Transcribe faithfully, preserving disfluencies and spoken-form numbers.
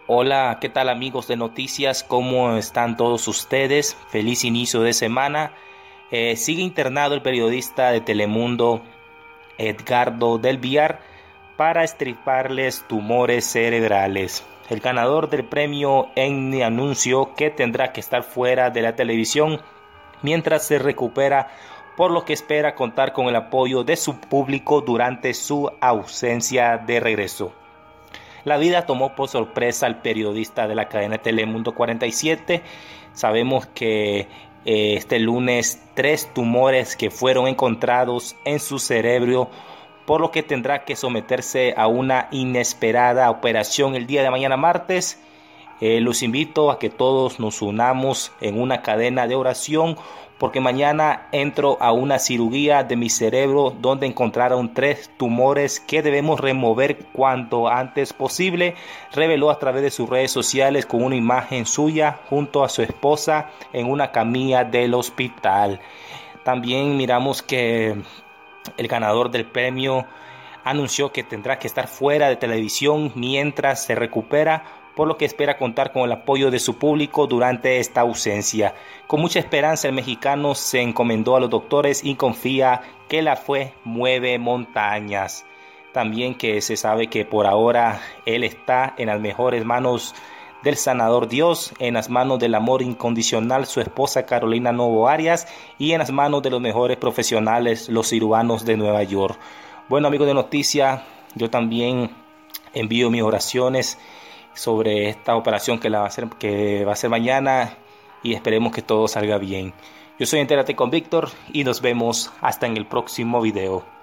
Hola, ¿qué tal amigos de noticias? ¿Cómo están todos ustedes? Feliz inicio de semana. Eh, sigue internado el periodista de Telemundo Edgardo del Villar para extirparles tumores cerebrales. El ganador del premio Emmy anunció que tendrá que estar fuera de la televisión mientras se recupera, por lo que espera contar con el apoyo de su público durante su ausencia de regreso. La vida tomó por sorpresa al periodista de la cadena Telemundo cuarenta y siete. Sabemos que eh, este lunes tres tumores que fueron encontrados en su cerebro, por lo que tendrá que someterse a una inesperada operación el día de mañana martes. Eh, los invito a que todos nos unamos en una cadena de oración, porque mañana entro a una cirugía de mi cerebro donde encontraron tres tumores que debemos remover cuanto antes posible. Reveló a través de sus redes sociales con una imagen suya junto a su esposa en una camilla del hospital. También miramos que el ganador del premio anunció que tendrá que estar fuera de televisión mientras se recupera, por lo que espera contar con el apoyo de su público durante esta ausencia. Con mucha esperanza, el mexicano se encomendó a los doctores y confía que la fe mueve montañas. También que se sabe que por ahora él está en las mejores manos del sanador Dios, en las manos del amor incondicional su esposa Carolina Novo Arias y en las manos de los mejores profesionales, los cirujanos de Nueva York. Bueno, amigos de Noticias, yo también envío mis oraciones sobre esta operación que, la va a hacer, que va a ser mañana, y esperemos que todo salga bien. Yo soy Entérate con Víctor y nos vemos hasta en el próximo video.